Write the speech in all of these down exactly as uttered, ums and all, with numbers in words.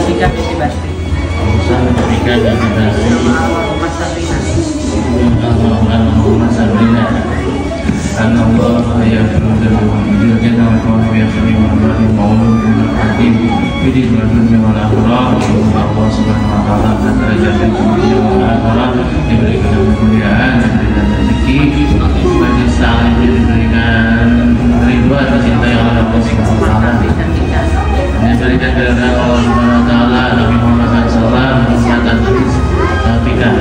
Jessica binti Basri. Jessica binti Basri. Allahumma Sabrina. Allahumma Sabrina. Anallah ya Rabbul kita wa ya Subhanahu wa ta'ala hakim bidin dunya wal akhirah. Allah Subhanahu wa ta'ala derajat dunia wal akhirah, diberikan kemuliaan, diberikan rezeki, majelis taklim diberikan ridho atas cinta yang Allah Subhanahu wa ta'ala, diberikan keridhaan Allah Subhanahu wa ta'ala, Nabi Muhammad sallallahu alaihi wasallam, kesehatan,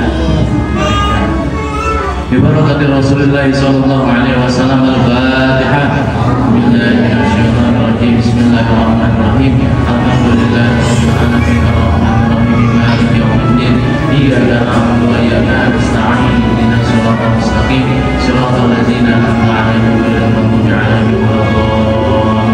Bibarakati Rasulullah sallallahu alaihi wasallam. Al-Fatihah. Bismillahirrahmanirrahim. Bismillahirrahmanirrahim. Alhamdulillahi rabbil alamin arrahmanirrahim maliki yaumiddin. Iyyaka na'budu wa iyyaka nasta'in. Ihdinas siratal mustaqim. Siratal ladzina an'amta 'alaihim ghairil maghdubi 'alaihim waladdallin.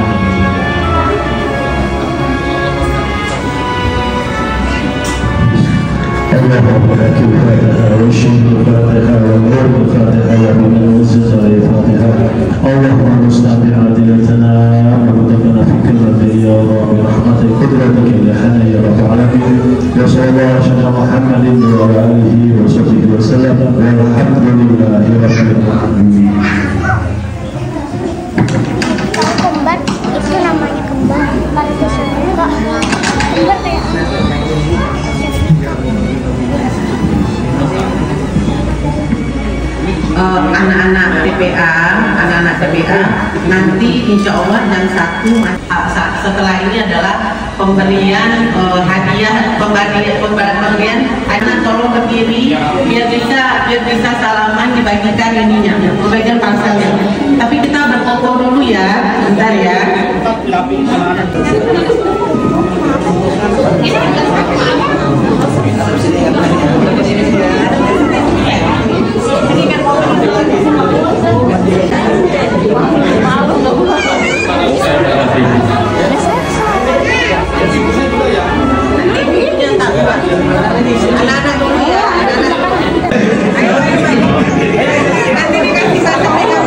اللهم لك الفاتحة والشكر الفاتحة والنور الفاتحة ومن الوسط الفاتحة. اللهم مستعد عادلتنا وارزقنا في كل خير يا رب برحمتك قدرتك يا حنان يا رب العالمين. وصلى الله على محمد وعلى آله وصحبه وسلم والحمد لله رب العالمين. Kembar itu namanya kembar. Kalau biasanya enggak kembar kayak Uh, anak-anak T P A, anak-anak T P A nanti insya Allah jam satu setelah ini adalah pemberian uh, hadiah, pemberian pemberian anak tolong ke kiri biar bisa biar bisa salaman dibagikan ininya, pembagian parselnya. Tapi kita berfoto dulu ya, bentar ya. Anak-anak dulu ya, nanti dikasih satu mereka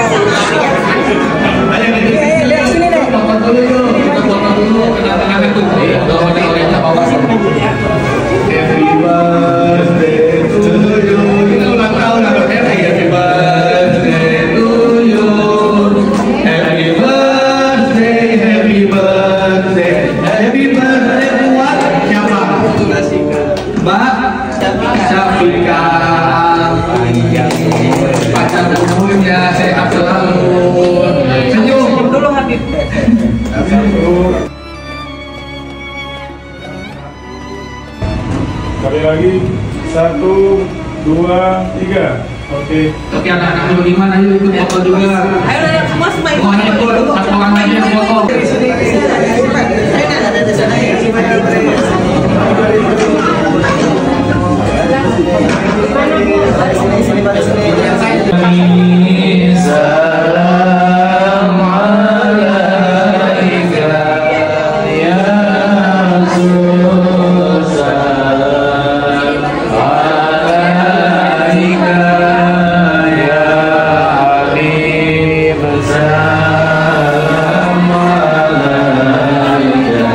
sini deh. Foto dulu yuk, kita foto dulu, kedatangan itu. Kalau ada orangnya bawa sini. Happy birthday to you. Kita ulang tahun atau happy birthday to you. Happy birthday, happy birthday, happy birthday buat siapa? Mbak Syafika. Pacar umumnya sehat selalu. Senyum dulu Habib. Sekali lagi, satu, dua, tiga. Oke. Oke, anak-anak dulu gimana? Ayo ikut foto juga. Ayo, semua semua ikut. Semua ikut. Satu orang lagi yang foto. Salam alaika ya Rasul, salam alaika ya Habib, salam alaika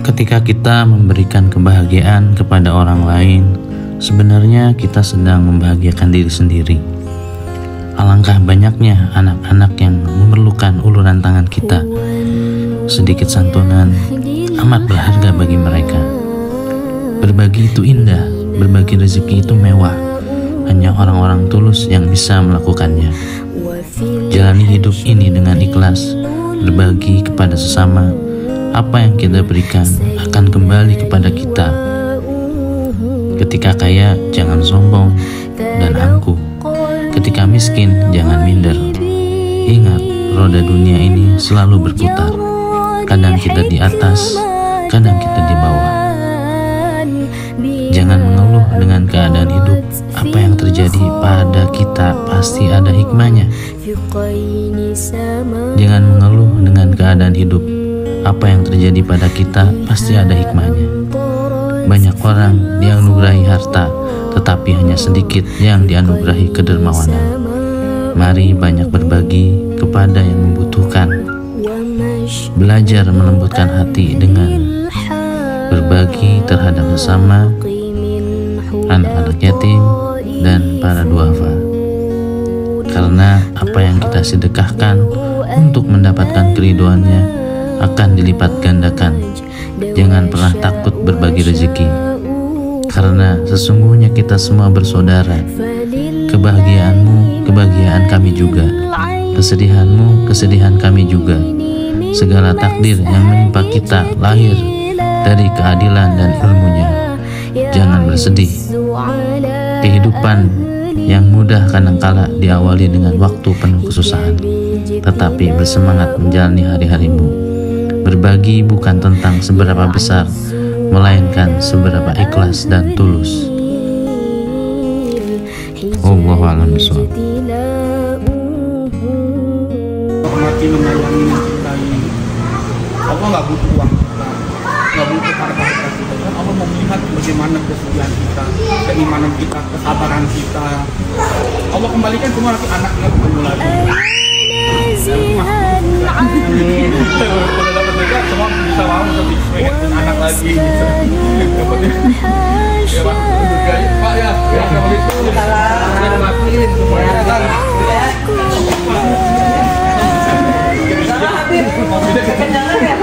Ketika kita memberikan kebahagiaan kepada orang lain, sebenarnya kita sedang membahagiakan diri sendiri. Alangkah banyaknya anak-anak yang memerlukan uluran tangan kita. Sedikit santunan amat berharga bagi mereka. Berbagi itu indah, berbagi rezeki itu mewah. Hanya orang-orang tulus yang bisa melakukannya. Jalani hidup ini dengan ikhlas, berbagi kepada sesama. Apa yang kita berikan akan kembali kepada kita. Ketika kaya, jangan sombong dan angkuh. Ketika miskin, jangan minder. Ingat, roda dunia ini selalu berputar. Kadang kita di atas, kadang kita di bawah. Jangan mengeluh dengan keadaan hidup. Apa yang terjadi pada kita pasti ada hikmahnya. Jangan mengeluh dengan keadaan hidup. Apa yang terjadi pada kita pasti ada hikmahnya. Banyak orang dianugerahi harta, tetapi hanya sedikit yang dianugerahi kedermawanan. Mari banyak berbagi kepada yang membutuhkan. Belajar melembutkan hati dengan berbagi terhadap sesama, anak-anak yatim, dan para duafa. Karena apa yang kita sedekahkan untuk mendapatkan keriduannya akan dilipat gandakan. Jangan pernah takut berbagi rezeki, karena sesungguhnya kita semua bersaudara. Kebahagiaanmu, kebahagiaan kami juga. Kesedihanmu, kesedihan kami juga. Segala takdir yang menimpa kita lahir dari keadilan dan ilmunya. Jangan bersedih. Kehidupan yang mudah kadangkala diawali dengan waktu penuh kesusahan, tetapi bersemangat menjalani hari-harimu. Berbagi bukan tentang seberapa besar, melainkan seberapa ikhlas dan tulus. Wallahu a'lam bishawab. Menghormati, menyayangi, mencintai. Allah nggak butuh uang kita, nggak butuh harta kita. Kan Allah mau melihat bagaimana kesetiaan kita, keimanan kita, kesabaran kita. Allah kembalikan semua nanti anaknya ketemu lagi. Amin. Kalau dapat juga semua bisa mau lebih pengen anak lagi. Dapatnya. Ya Pak, Pak ya. Ya kalau itu kita matiin semuanya. Salah Habib. Kekenyangan ya.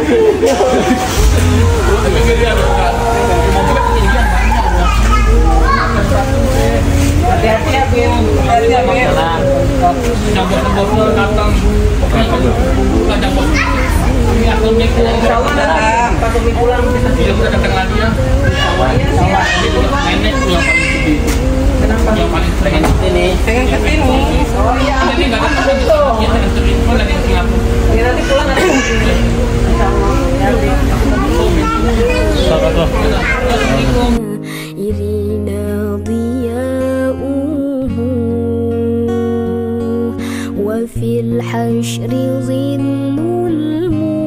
Tapi dia ada. Mobilnya ketinggian banyak. Hati-hati ya, Bin. Hati-hati ya, Bin. Jangan botol datang. Ajak bos. Ini aku nih pulang datang. Pas Umi pulang kita tidak udah datang lagi ya. Sama nenek yang paling sedih. Kenapa? Yang paling pengen kesini. Pengen kesini. Oh iya. Ini nggak ada apa gitu. Kita pengen kesini pulang dari Singapura. Ini nanti pulang nanti. Insyaallah. Nanti. Assalamualaikum. Irina diya'uhu wa fil hashri zillul